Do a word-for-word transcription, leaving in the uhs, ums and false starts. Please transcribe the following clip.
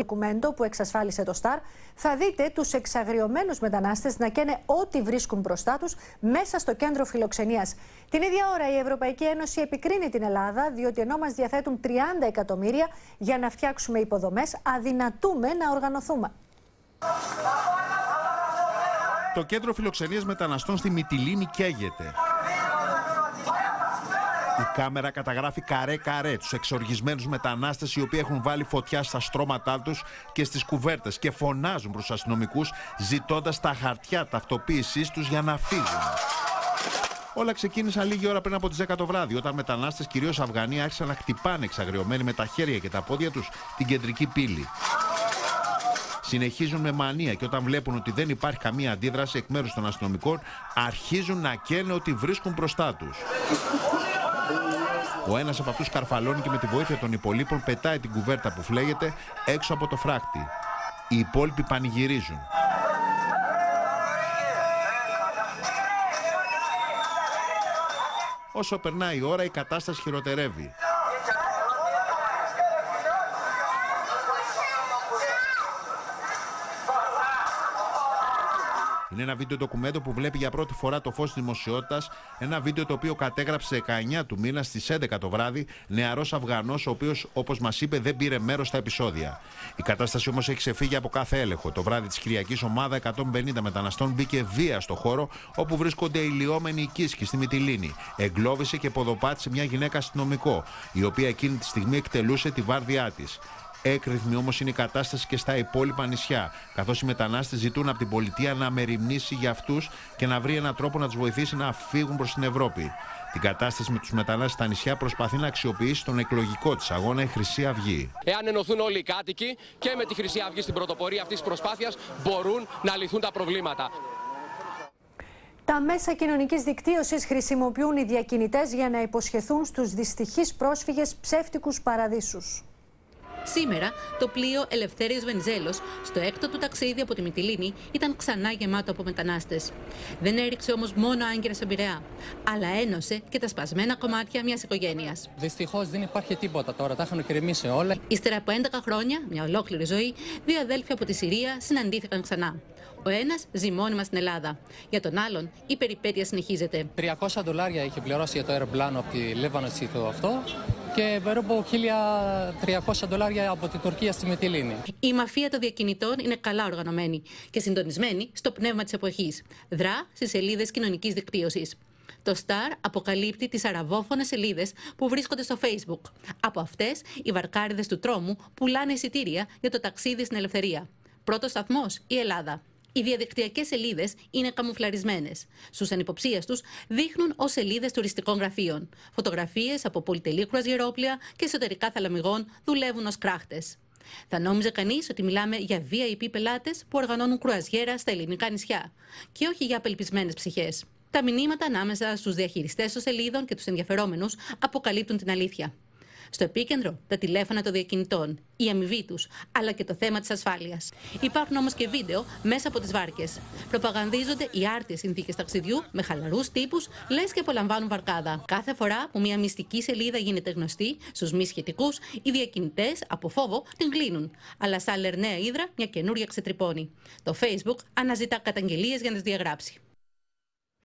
Ντοκουμέντο που εξασφάλισε το Σταρ, θα δείτε τους εξαγριωμένους μετανάστες να καίνε ό,τι βρίσκουν μπροστά τους μέσα στο κέντρο φιλοξενίας. Την ίδια ώρα η Ευρωπαϊκή Ένωση επικρίνει την Ελλάδα, διότι ενώ μας διαθέτουν τριάντα εκατομμύρια για να φτιάξουμε υποδομές, αδυνατούμε να οργανωθούμε. Το κέντρο φιλοξενίας μεταναστών στη Μυτιλήνη καίγεται. Η κάμερα καταγράφει καρέ-καρέ τους εξοργισμένους μετανάστες οι οποίοι έχουν βάλει φωτιά στα στρώματά τους και στις κουβέρτες και φωνάζουν προς τους αστυνομικούς ζητώντας τα χαρτιά ταυτοποίησής τους για να φύγουν. Όλα ξεκίνησαν λίγη ώρα πριν από τις δέκα το βράδυ, όταν μετανάστες, κυρίως Αφγανοί, άρχισαν να χτυπάνε εξαγριωμένοι με τα χέρια και τα πόδια τους την κεντρική πύλη. Συνεχίζουν με μανία και όταν βλέπουν ότι δεν υπάρχει καμία αντίδραση εκ μέρους των αστυνομικών, αρχίζουν να καίνε ότι βρίσκουν μπροστά τους. Ο ένας από αυτούς καρφαλώνει και με τη βοήθεια των υπολείπων πετάει την κουβέρτα που φλέγεται έξω από το φράχτη. Οι υπόλοιποι πανηγυρίζουν. Όσο περνάει η ώρα, η κατάσταση χειροτερεύει. Είναι ένα βίντεο ντοκουμέντο που βλέπει για πρώτη φορά το φως της δημοσιότητας. Ένα βίντεο το οποίο κατέγραψε δεκαεννιά του μήνα στις έντεκα το βράδυ νεαρός Αφγανός, ο οποίος, όπως μας είπε, δεν πήρε μέρος στα επεισόδια. Η κατάσταση όμως έχει ξεφύγει από κάθε έλεγχο. Το βράδυ της Κυριακής, ομάδα εκατόν πενήντα μεταναστών μπήκε βία στο χώρο όπου βρίσκονται οι λιώμενοι οικίσκοι στη Μυτιλήνη. Εγκλώβησε και ποδοπάτησε μια γυναίκα αστυνομικό, η οποία εκείνη τη στιγμή εκτελούσε τη βάρδιά της. Έκρηθμη όμως είναι η κατάσταση και στα υπόλοιπα νησιά, καθώς οι μετανάστες ζητούν από την πολιτεία να μεριμνήσει για αυτούς και να βρει έναν τρόπο να τους βοηθήσει να φύγουν προς την Ευρώπη. Την κατάσταση με τους μετανάστες στα νησιά προσπαθεί να αξιοποιήσει τον εκλογικό της αγώνα η Χρυσή Αυγή. Εάν ενωθούν όλοι οι κάτοικοι και με τη Χρυσή Αυγή στην πρωτοπορία αυτής της προσπάθειας, μπορούν να λυθούν τα προβλήματα. Τα μέσα κοινωνικής δικτύωσης χρησιμοποιούν οι διακινητές για να υποσχεθούν στους δυστυχείς πρόσφυγες ψεύτικους παραδείσους. Σήμερα, το πλοίο Ελευθέριος Βενιζέλος, στο έκτο του ταξίδι από τη Μυτιλήνη, ήταν ξανά γεμάτο από μετανάστες. Δεν έριξε όμως μόνο άγκυρα στον Πειραιά, αλλά ένωσε και τα σπασμένα κομμάτια μιας οικογένειας. Δυστυχώς δεν υπάρχει τίποτα τώρα, τα είχαν κρεμίσει όλα. Ύστερα από έντεκα χρόνια, μια ολόκληρη ζωή, δύο αδέλφια από τη Συρία συναντήθηκαν ξανά. Ο ένας ζει μόνιμα στην Ελλάδα. Για τον άλλον, η περιπέτεια συνεχίζεται. τριακόσια δολάρια είχε πληρώσει για το αεροπλάνο από τη Λίβανο στο αυτό και περίπου χίλια τριακόσια δολάρια από την Τουρκία στη Μυτιλήνη. Η μαφία των διακινητών είναι καλά οργανωμένη και συντονισμένη στο πνεύμα της εποχής. Δρά στις σελίδες κοινωνικής δικτύωσης. Το Σταρ αποκαλύπτει τις αραβόφωνες σελίδες που βρίσκονται στο Facebook. Από αυτές, οι βαρκάριδες του τρόμου πουλάνε εισιτήρια για το ταξίδι στην ελευθερία. Πρώτος σταθμός, η Ελλάδα. Οι διαδικτυακές σελίδες είναι καμουφλαρισμένες. Στους ανυποψίαστους δείχνουν ως σελίδες τουριστικών γραφείων. Φωτογραφίες από πολυτελή κρουαζιερόπλια και εσωτερικά θαλαμιγών δουλεύουν ως κράχτες. Θα νόμιζε κανείς ότι μιλάμε για βι άι πι πελάτες που οργανώνουν κρουαζιέρα στα ελληνικά νησιά και όχι για απελπισμένες ψυχές. Τα μηνύματα ανάμεσα στους διαχειριστές των σελίδων και τους ενδιαφερόμενους αποκαλύπτουν την αλήθεια. Στο επίκεντρο, τα τηλέφωνα των διακινητών, η αμοιβή τους, αλλά και το θέμα της ασφάλειας. Υπάρχουν όμως και βίντεο μέσα από τις βάρκες. Προπαγανδίζονται οι άρτιες συνθήκες ταξιδιού με χαλαρούς τύπους, λες και απολαμβάνουν βαρκάδα. Κάθε φορά που μια μυστική σελίδα γίνεται γνωστή στους μη σχετικούς, οι διακινητές από φόβο την κλείνουν. Αλλά σαν λερναία ύδρα, μια καινούρια ξετρυπώνει. Το Facebook αναζητά καταγγελίες για να τις διαγράψει.